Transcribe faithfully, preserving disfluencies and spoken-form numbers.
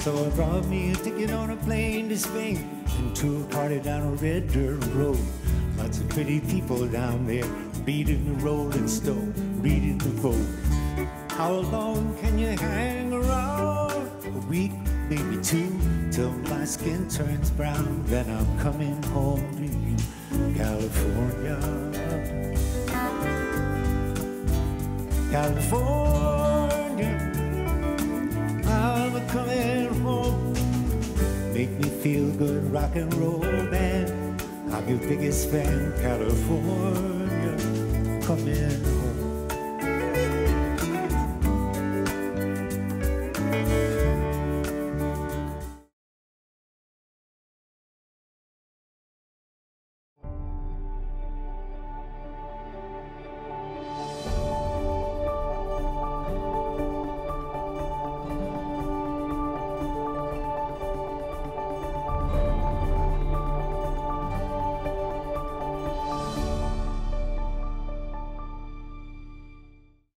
So I brought me a ticket on a plane to Spain and to a party down a red dirt road. Lots of pretty people down there, beating the rolling stone, reading the vote. How long can you hang around? A week, maybe two, till my skin turns brown. Then I'm coming home to you, California. California, I'm coming home. Make me feel good, rock and roll band. I'm your biggest fan, California, come in.